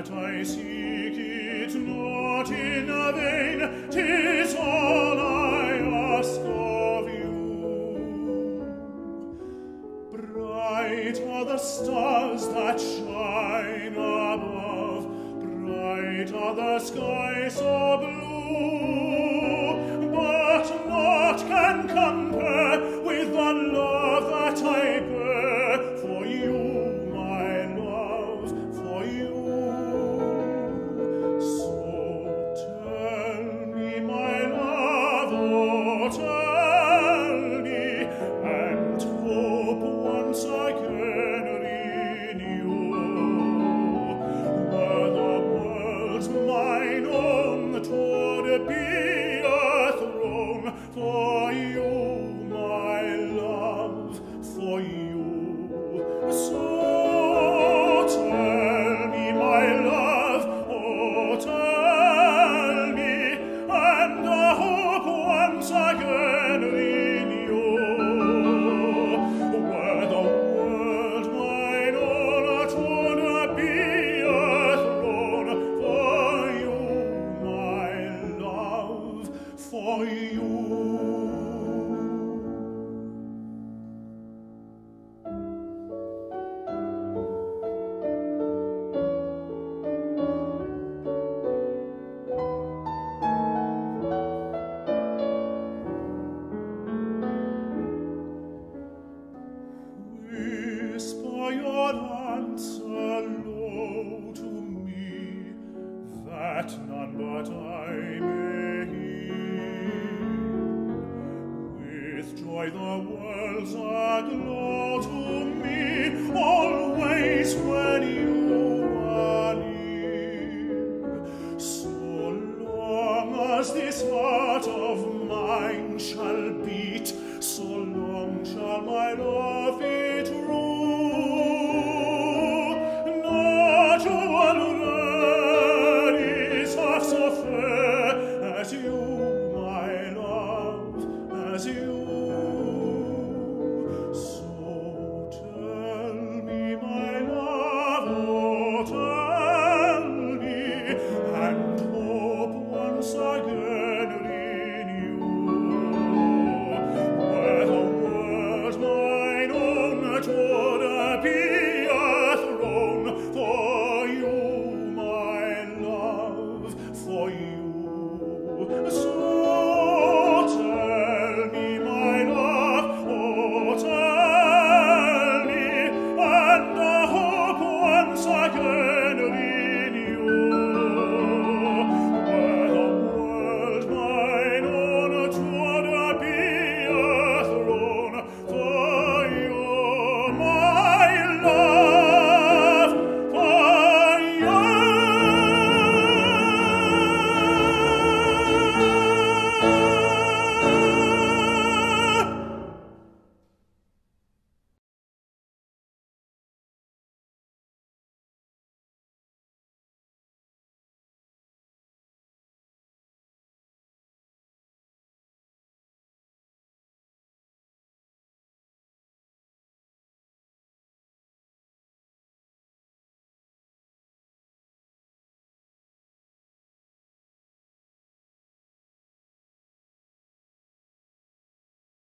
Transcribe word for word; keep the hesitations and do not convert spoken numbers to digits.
that I seek it not in vain, 'tis all I ask of you. Bright are the stars that shine above, bright are the skies so blue, but naught can compare with the love that I bear for you, my love, for you. So tell me, my love, oh, tell me, and hope once again renew. Were the world mine own, 'twould be a throne for you, my love, for you. So tell me, my love, oh, tell me, and I hope once again renew. Were the world mine own, 'twould be a throne for you, my love, for you. Whisper your answer low to me, that none but I may hear. With joy the world's aglow to me, always when you are near. So long as this heart of mine shall beat, so long shall my love